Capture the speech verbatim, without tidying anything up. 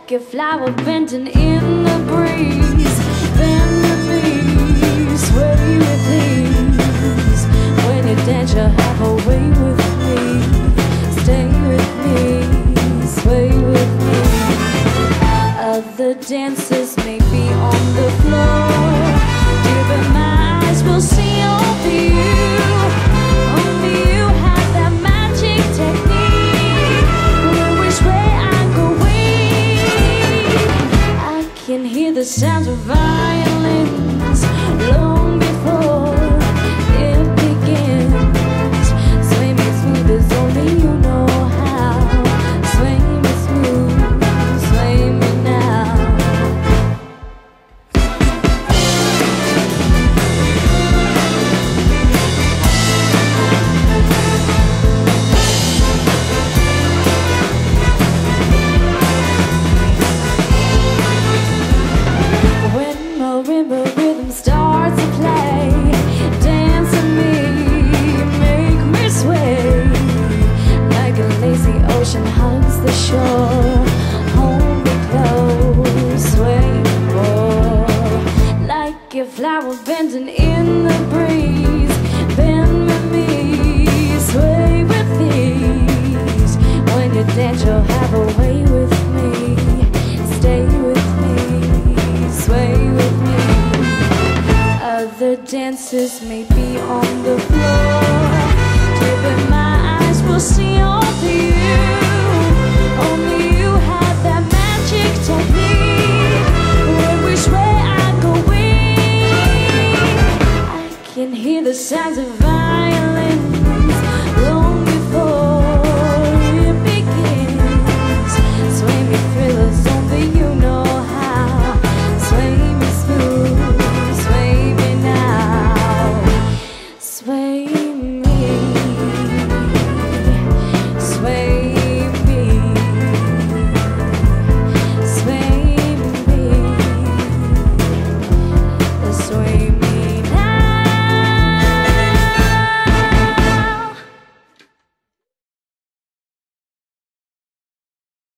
like a flower bending in the breeze. Bend with me, sway with ease. When you dance, you have a way with me. Stay with me, sway with me. Other dancers may be on the floor. Dear, but my eyes will see only you. Only you have that magic technique. Which way I go, I can hear the sounds of violins long before it begins. Sway me smooth as only you know how. Sway me smooth, sway me now. When marimba rhythm starts to play, dance with me, make me sway. Like a lazy ocean hugs the shore, hold me close, sway more. Like a flower bending in the breeze. Bend with me, sway with ease. When you dance, you'll have a way with me. Stay with me, sway with me. Other dancers may be on